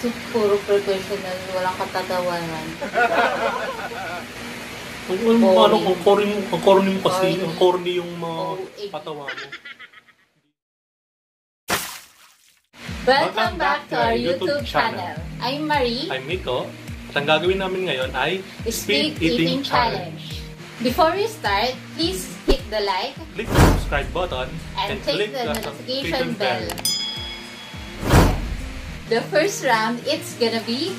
Kasi puro professional, walang katatawanan. Ano, ang corny mo kasi, ang corny yung mga patawa mo. Welcome back to our YouTube channel. I'm Marie. I'm Miko. At ang gagawin namin ngayon ay Speed Eating Challenge. Before we start, please hit the like, click the subscribe button, and click the notification bell. The first round, it's gonna be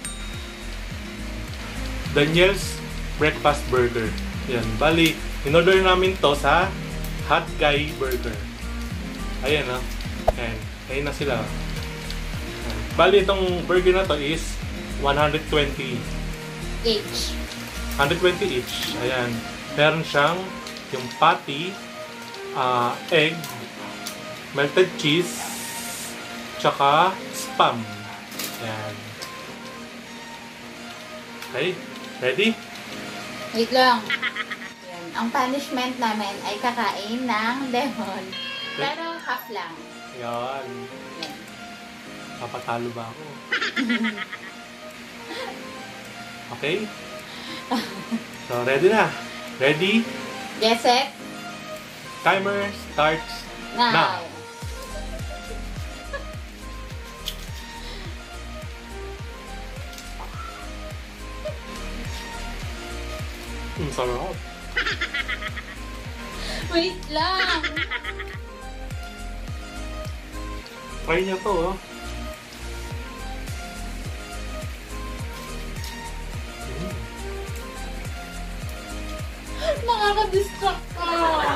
Daniel's Breakfast Burger. Yan. Bali, in-order namin to sa Hot Guy Burger. Ayan, no? Ayan. Ayan na sila. Ayan. Bali, itong burger na to is 120 each. 120 each. Ayan. Meron siyang yung patty, egg, melted cheese, tsaka spam. Ayan. Okay. Ready? Wait lang. Yan. Ang punishment namin ay kakain ng lemon. Pero half lang. Ayan. Yan. Papatalo ba ako? Okay? So, ready na. Ready? Get set. Timer starts Now. now. Sarap. Wait lang. Try niyo to, oh. Nakaka-distract ka.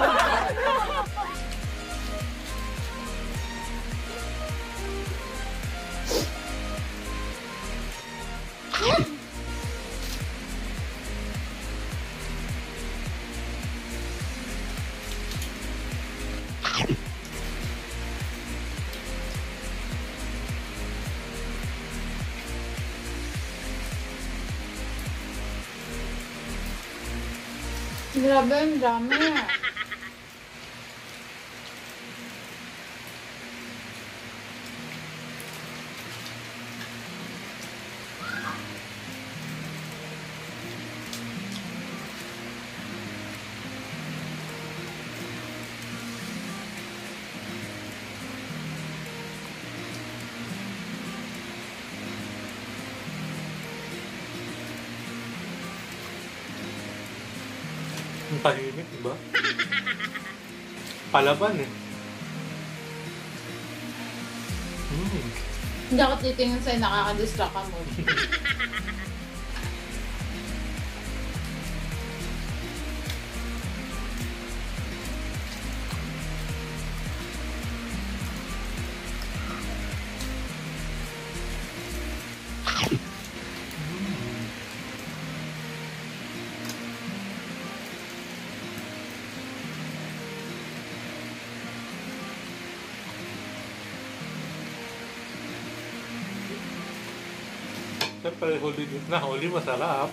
Grabe, ang dami. Ang tahimik, diba? Palaban, eh. Hindi ako titingin sa'yo, nakaka-distract ka mo. Siyempre, huli masarap.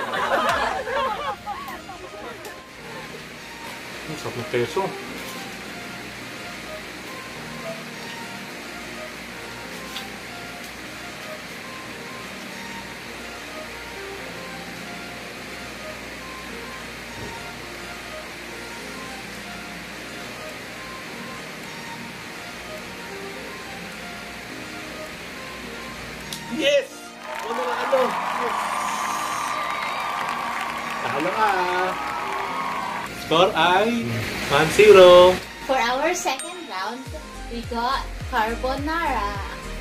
Ang sarap ng keso. Yes! Ano na ano? Yes! Talo ka! Score ay 1-0. For our second round, we got carbonara.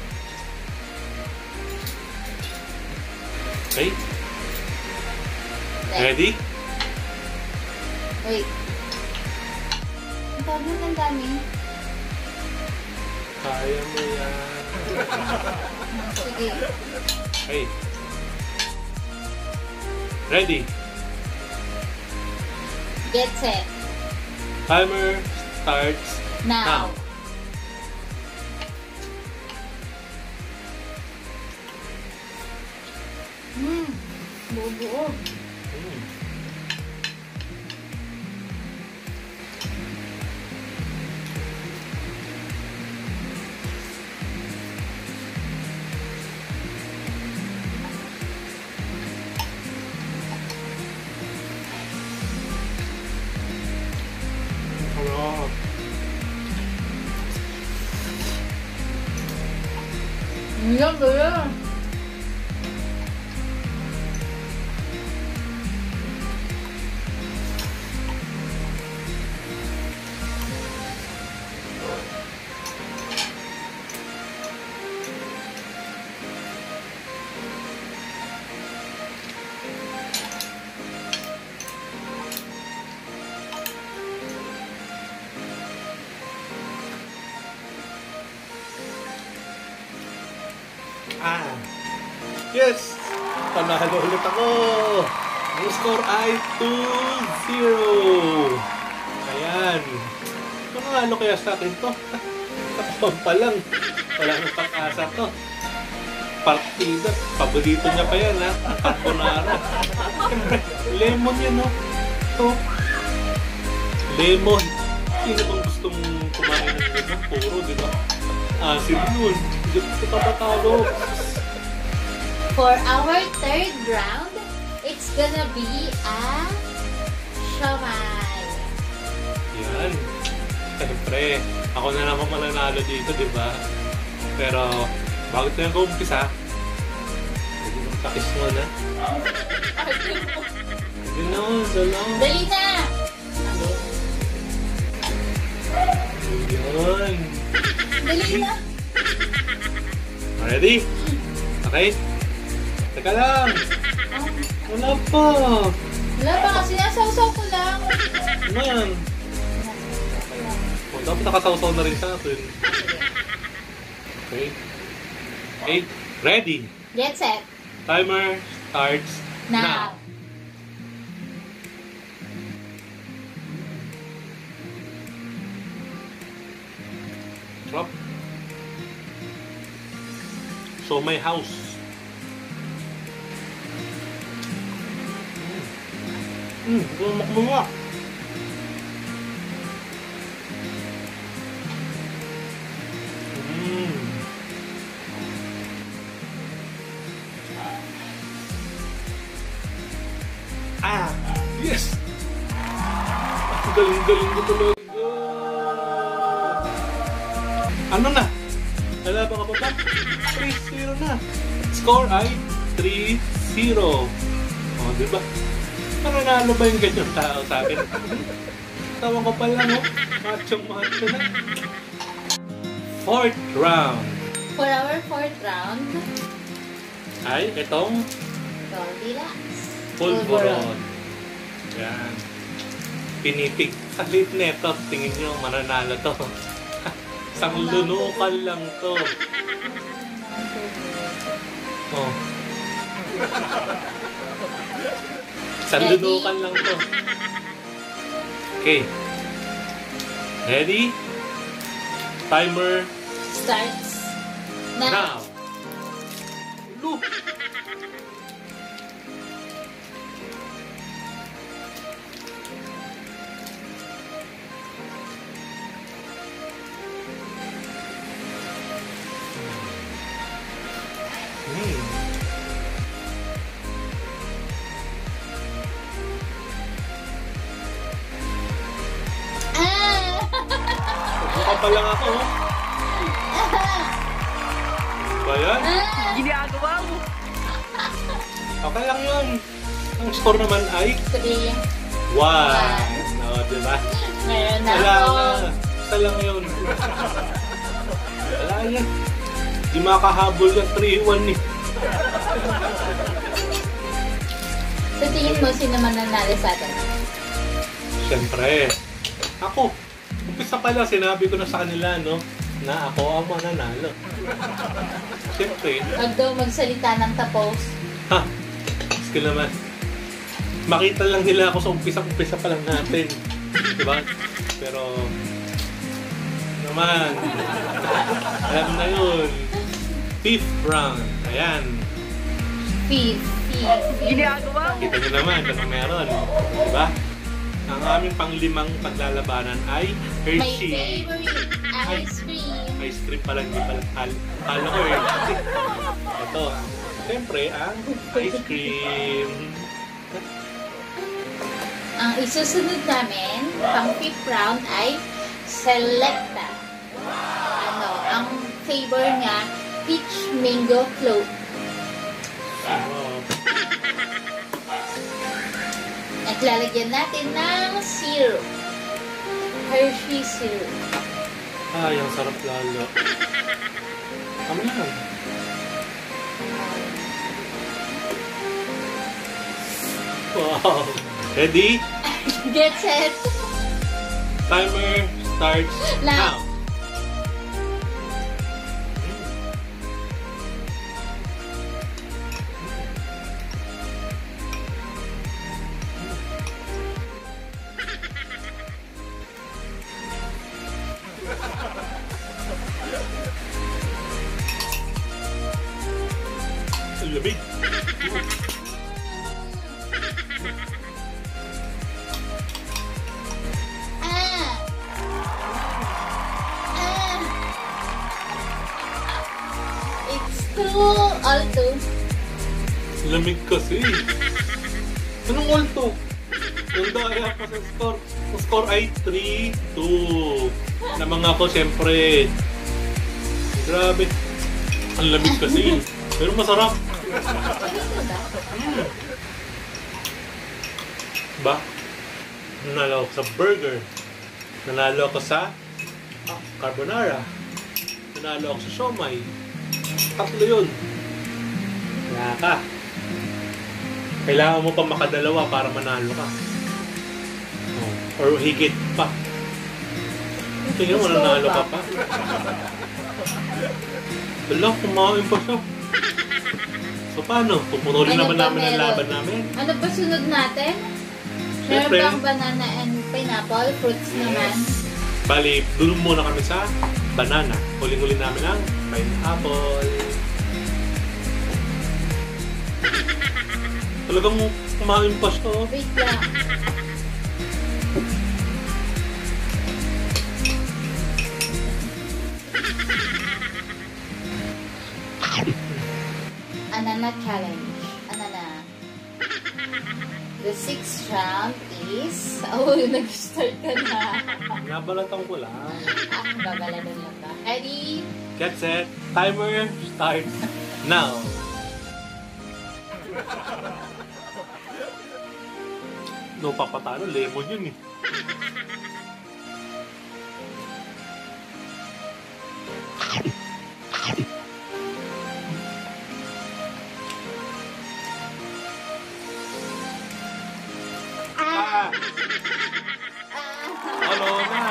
Okay? Ready? Wait. Ang dami, ang dami. Kaya mo yan. Sige. Okay. Ready? Get set. Timer starts now. Bubuo. Oh. Yan ba yan? Yes! Panalo ulit ako! Ang score ay 2-0. Ayan. Manalo kaya sa akin to? Takpan pa lang. Wala nang pag-asa to. Partida. Paborito niya pa yan, ha? Carbonara. Siyempre, lemon yan, no? Ito. Lemon. Sino bang gustong kumain ng lemon? Puro, di ba? Asin yun. Hindi ko papatalo. For our third round, it's gonna be a siomai. Yan. Siyempre, ako na naman mananalo dito, di ba? Pero, bago tayo mag-umpisa, pwede mong takis mo na. Hindi na, dalaw. Dali na! Yun. Dali na! Ready? Okay? Teka lang! Wala pa! Wala pa kasi nasawsaw ko lang. Ano yan? Oh, dapat nakasawsaw na rin sa atin. Okay. 8. Ready! Get set. Timer starts now. Drop. So my house. Bumak-bumak. Yes! Galing-galing ko talaga. Ano na? Wala ba ka pa ba? 3-0 na. Score ay 3-0. O, diba? Nanalo ba yung ganyang tao sa akin? Tawa ko pa lang, oh. Machong-macho na. Fourth round. For our fourth round, Ay, itong Goldilocks. pulveron. Yan. Pinipig. Sa late neto, tingin nyo, mananalo to. Isang lunukan lang to. Oh. Isang lunukan lang to. Okay. Ready? Timer Starts now. now. Look. Mukha pa lang ako. Ba yan? Ginagawa mo. Okay lang yun. Ang score naman ay 3. 1. No, diba? Meron na Wala ako. na. Isa lang yun. Wala yan. Di makahabol yung 3-1 eh. Sa tingin mo, sino man nanalo sa atin? Siyempre. Ako. Umpisa pa lang, sinabi ko na sa kanila, no? Na ako ang mananalo. Siyempre. Huwag daw magsalita ng tapos. Ha! Skill naman. Makita lang nila ako sa umpisa pa lang natin. Diba? Pero, naman, alam na yun. Fifth round. Ayan. Fifth. Ginagawa mo. Kita nyo naman kung meron. Diba? Ang aming panglimang paglalabanan ay My Hershey. favorite ice cream. Ice cream pala, hindi pala. Kala ko Hershey. Ito. Siyempre, ang ice cream. Ang isusunod namin, pang fifth round ay Selecta. Ano, ang flavor niya, peach mango float. Wow. At lalagyan natin ng syrup. Hershey syrup. Ay, ang sarap lalo. Tama na. Wow. Ready? Get set. Timer starts now. Ang lamig. It's too alto. Lamig kasi. Anong ulto? Yung daya pa sa score. Ang score ay 3-2. Namang ako, syempre. Grabe. Ang lamig kasi. Pero masarap. Ba? Nanalo ako sa burger. Nanalo ako sa carbonara. Nanalo ako sa siomai. Tatlo yun. Kaya ka. Kailangan mo pa makadalawa para manalo ka. Oh. Or higit pa. Tingnan mo, nanalo ka pa. Wala, kumain pa siya. So paano? Pupunurin Ano naman ba namin ang meron? laban namin. Ano ba sunod natin? Meron Siyempre. bang banana and pineapple? Fruits naman. Bali, dun muna kami sa banana. Huling-huli namin ang pineapple. Talagang kumain pa siya. Oh. Wait lang. Anana challenge. Anana. The sixth round is... Oh, nag-start ka na. Nabalatan ko lang. Babaladan lang ba? Ready? Get set. Timer starts now. No, papatalo. Lemon yun eh. Ah! Ano na?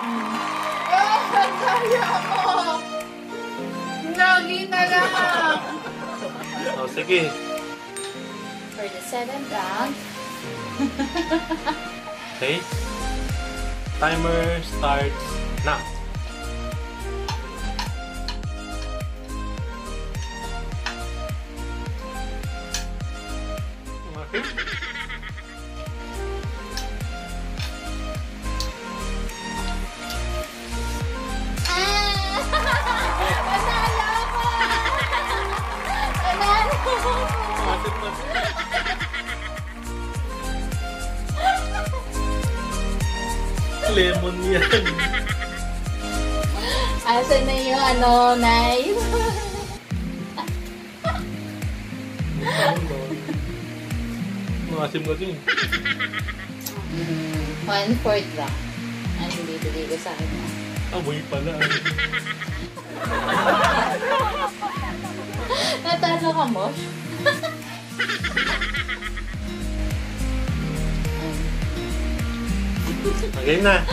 Kaya mo! Nagi na lang! Oh, sige. For the seventh round, Okay? Timer starts now. Okay? panalo ako! Panalo! Masit na. Lemon yan. Asan na yung ano, knife? Masim ka din. 1/4 lang. Ano bibigay ko sa akin? Amoy pala. Natalo ka mo? Okay na.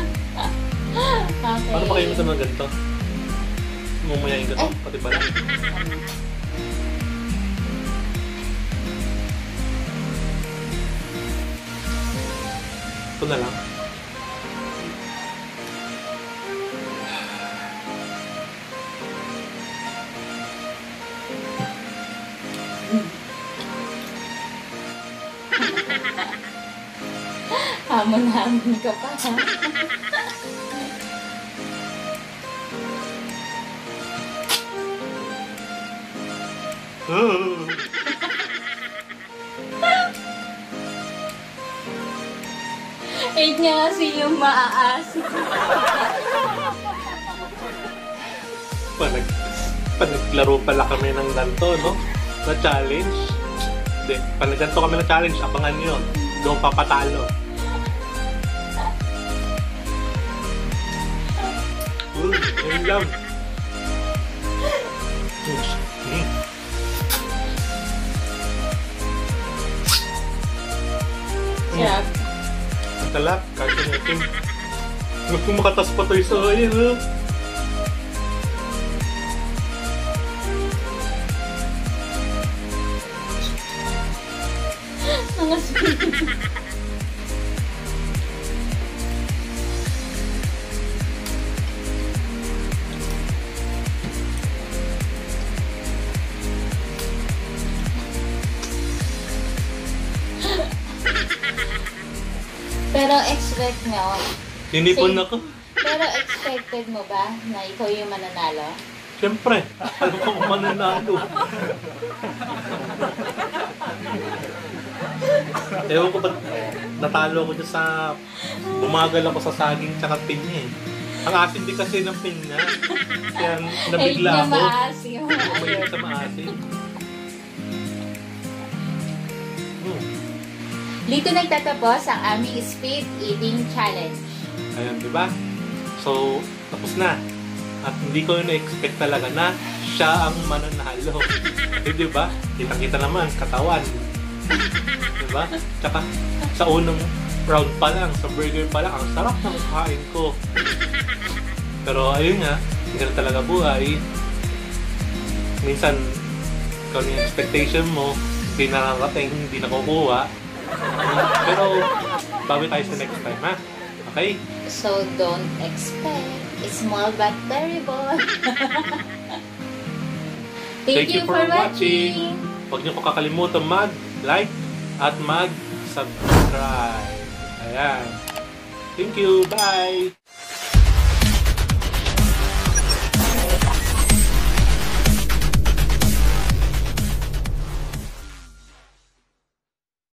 Okay. Paano ba kayo ito ng ganito? Mumuyain ka to, pati pala. Ito na lang. Hamon-hamon ka pa, ha? Hate niya kasi yung maaas. Panaglaro pala kami ng ganito, no? Na challenge. Hindi, ganito kami na challenge, abangan nyo. Doon papatalo. Ayun lang. Sarap. Ang talap, kahit natin. Kung makatas pa tayo sa ayan, ha? Mga sweet. Pero expect nyo, Tinipon ako. pero expected mo ba na ikaw yung mananalo? Siyempre, alam ko kung mananalo. Ewan ko ba't natalo ko dyan sa... Bumagal ako sa saging tsaka pinya eh. Ang asin din kasi ng pinya. Kaya nabigla Ay, ako. maasim. Umayin sa maasin. Dito nagtatapos ang aming speed eating challenge. Ayan, di ba? So, tapos na. At hindi ko na-expect talaga na siya ang mananalo. Eh, di ba? Kitang-kita naman, katawan. Di ba? Tsaka, sa unang round pa lang, sa burger pa lang, ang sarap ng kain ko. Pero ayun nga, hindi na talaga buhay. Minsan, kung yung expectation mo, hindi nakarating, hindi nakukuha. Pero, bawi tayo sa next time, ha? Okay? So don't expect. Small but terrible. Thank you for watching. Huwag niyo po kakalimutan mag-like at mag-subscribe. Ayan. Thank you. Bye!